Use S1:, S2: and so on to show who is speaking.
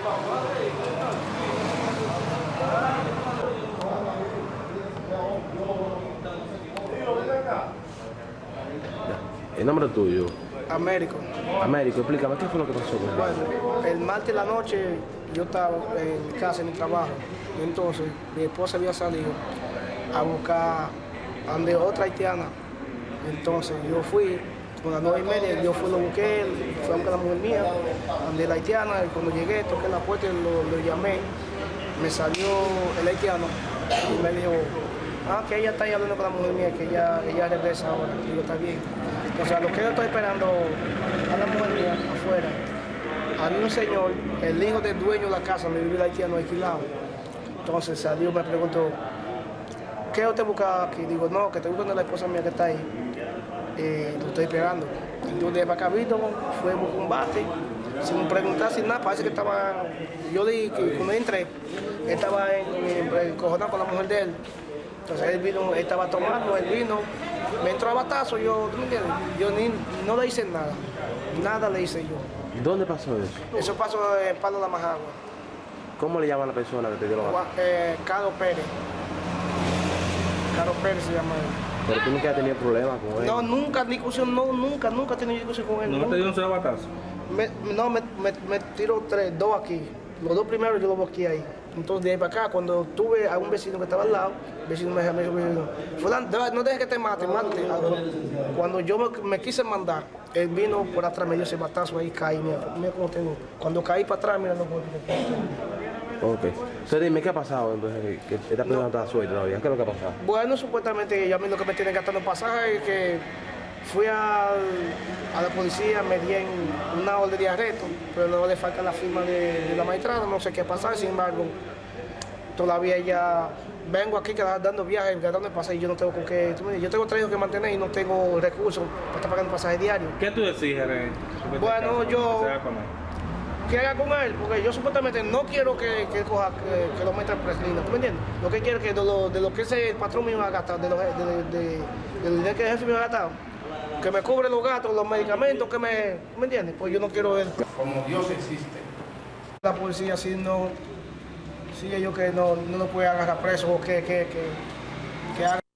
S1: El nombre tuyo.
S2: Américo.
S1: Américo, explícame, ¿qué fue lo que pasó con
S2: Bueno, el martes de la noche yo estaba en mi casa, en mi trabajo. Y entonces mi esposa había salido a buscar a donde otra haitiana. Entonces yo fui, con las 9:30, yo fui, lo busqué, fui a buscar a la mujer mía, donde la haitiana, y cuando llegué, toqué la puerta y lo llamé. Me salió el haitiano y me dijo, que ella está ahí hablando con la mujer mía, que ella regresa ahora. Digo, está bien. O sea, lo que yo estoy esperando a la mujer mía afuera, había un señor, el hijo del dueño de la casa donde vivía el haitiano alquilado. Entonces salió, me preguntó, ¿qué usted busca aquí? Digo, no, que estoy buscando a la esposa mía que está ahí. Lo estoy esperando. Entonces, para acá vino, fue a buscar un bate, sin preguntar, sin nada, parece que estaba, yo dije que cuando entré, estaba encojonado con la mujer de él. Entonces él vino, él estaba tomando, él vino, me entró a batazo, yo, ¿tú me entiendes? Yo no le hice nada, nada le hice yo.
S1: ¿Dónde pasó eso?
S2: Eso pasó en Palo de la Majagua.
S1: ¿Cómo le llama a la persona que te dio la bata?
S2: Carlos Pérez. Carlos Pérez se llama él.
S1: ¿Pero tú nunca has tenido problemas con él?
S2: No, nunca, discusión, no, nunca he tenido discusión con él.
S3: ¿No te dio un solo batazo?
S2: Me tiró dos aquí. Los dos primeros yo los bloqueé ahí. Entonces de ahí para acá, cuando tuve a un vecino que estaba al lado, el vecino me dijo, fulano, no dejes que te mate. Cuando yo me quise mandar, él vino por atrás, me dio ese batazo ahí, caí, mira cómo tengo. Cuando caí para atrás, mira los golpes.
S1: Ok. Entonces dime, ¿qué ha pasado? Entonces, que esta persona está suelta todavía. ¿Qué es lo que ha pasado?
S2: Bueno, supuestamente a mí lo que me tienen gastando pasaje es que fui a la policía, me dieron una orden de arresto, pero no le falta la firma de la magistrada, no sé qué pasar, sin embargo, todavía ya vengo aquí dando viajes, dando pasaje y yo no tengo con qué, yo tengo 3 hijos que mantener y no tengo recursos para estar pagando pasaje diario.
S3: ¿Qué tú exiges?
S2: Bueno, yo... ¿Qué haga con él? Porque yo supuestamente no quiero que lo meta en preslina, ¿tú me entiendes? Lo que quiero es que de lo que ese patrón mío ha gastado, de dinero que el jefe me ha gastado, que me cubre los gastos, los medicamentos, ¿me entiendes? Pues yo no quiero él.
S4: Como Dios existe.
S2: La policía si ellos que no puede agarrar preso o que haga.